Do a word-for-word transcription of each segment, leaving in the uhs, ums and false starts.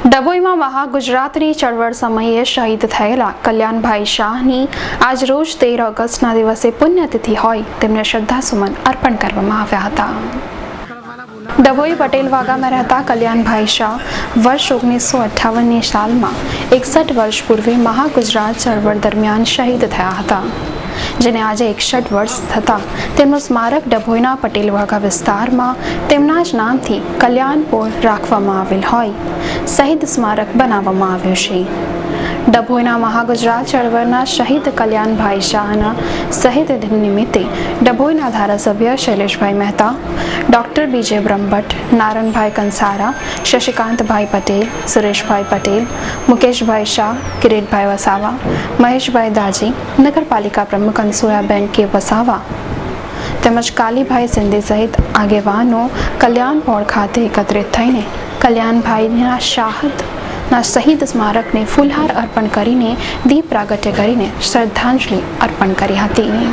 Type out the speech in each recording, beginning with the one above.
ડભોઈમાં મહાગુજરાતની ચળવળ સમયે શહીદ થયેલા કલ્યાણભાઈ શાહની આજ રોજ તેર ઓગસ્ટના દિવસે પુણ્યતિથિ હોય તેમને શ્રદ્ધાસુમન અર્પણ કરવામાં આવ્યા હતા। ડભોઈ પટેલ વાગામાં રહેતા કલ્યાણભાઈ શાહ વર્ષ ઓગણીસો અઠ્ઠાવનની સાલમાં એકસઠ વર્ષ પૂર્વે મહાગુજરાત ચળવળ દરમિયાન શહીદ થયા હતા, જેને આજે એકસઠ વર્ષ થતાં તેમનું સ્મારક ડભોઈના પટેલ વાગા વિસ્તારમાં તેમના જ નામથી કલ્યાણપોળ રાખવામાં આવેલ હોય શહીદ સ્મારક બનાવવામાં આવ્યું છે। ડભોઈના મહાગુજરાત ચળવળના શહીદ કલ્યાણભાઈ શાહના શહીદ દિન નિમિત્તે ડભોઈના ધારાસભ્ય શૈલેષભાઈ મહેતા, ડોક્ટર બીજે બ્રહ્મભટ્ટ, નારણભાઈ કંસારા, શશિકાંતભાઈ પટેલ, સુરેશભાઈ પટેલ, મુકેશભાઈ શાહ, કિરીટભાઈ વસાવા, મહેશભાઈ દાજી, નગરપાલિકા પ્રમુખ અંસુયાબેન કે વસાવા તેમજ કાલીભાઈ સિંધી સહિત આગેવાનો કલ્યાણપોળ ખાતે એકત્રિત થઈને કલ્યાણભાઈના શાહદના શહીદ સ્મારકને ફૂલહાર અર્પણ કરીને દીપ પ્રાગટ્ય કરીને શ્રદ્ધાંજલિ અર્પણ કરી હતી।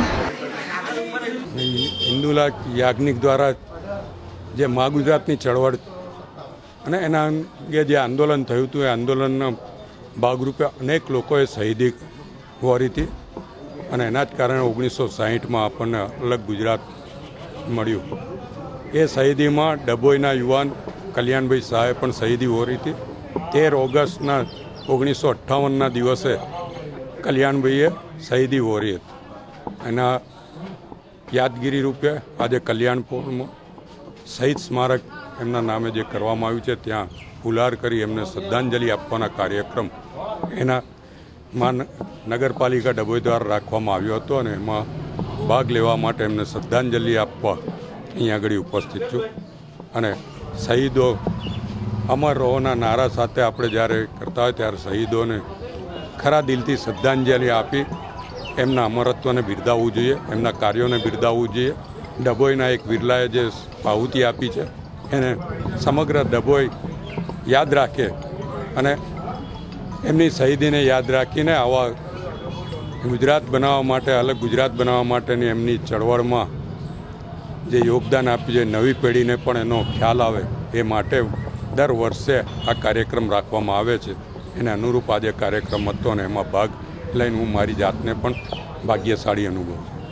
હિન્દુલા યાજ્ઞિક દ્વારા જે મહાગુજરાતની ચળવળ અને એના અંગે જે આંદોલન થયું હતું એ આંદોલનના ભાગરૂપે અનેક લોકોએ શહીદી વહોરી હતી અને એના જ કારણે ઓગણીસો સાહીઠમાં આપણને અલગ ગુજરાત મળ્યું। એ શહીદીમાં ડભોઈના યુવાન કલ્યાણભાઈ શાહે પણ શહીદી વહોરી હતી। તેર ઓગસ્ટના ઓગણીસો અઠ્ઠાવનના દિવસે કલ્યાણભાઈએ શહીદી વહોરી હતી। એના યાદગીરી રૂપે આજે કલ્યાણપુરમાં શહીદ સ્મારક એમના નામે જે કરવામાં આવ્યું છે ત્યાં ફુલહાર કરી એમને શ્રદ્ધાંજલિ આપવાના કાર્યક્રમ એના માં નગરપાલિકા ડભોઈ દ્વારા રાખવામાં આવ્યો હતો અને એમાં ભાગ લેવા માટે એમને શ્રદ્ધાંજલિ આપવા અહીંયા આગળ ઉપસ્થિત છું। અને શહીદો અમર રહોના નારા સાથે આપણે જ્યારે કરતા હોય ત્યારે શહીદોને ખરા દિલથી શ્રદ્ધાંજલિ આપી એમના અમરત્વને બિરદાવવું જોઈએ, એમના કાર્યોને બિરદાવવું જોઈએ। ડભોઈના એક વિરલાએ જે આહુતિ આપી છે એને સમગ્ર ડભોઈ યાદ રાખે અને એમની શહીદીને યાદ રાખીને આવા ગુજરાત બનાવવા માટે, અલગ ગુજરાત બનાવવા માટેની એમની ચળવળમાં જે યોગદાન આપ્યું છે નવી પેઢીને પણ એનો ખ્યાલ આવે એ માટે દર વર્ષે આ કાર્યક્રમ રાખવામાં આવે છે। એને અનુરૂપ આજે કાર્યક્રમ હતો અને એમાં ભાગ લઈને હું મારી જાતને પણ ભાગ્યશાળી અનુભવું છું।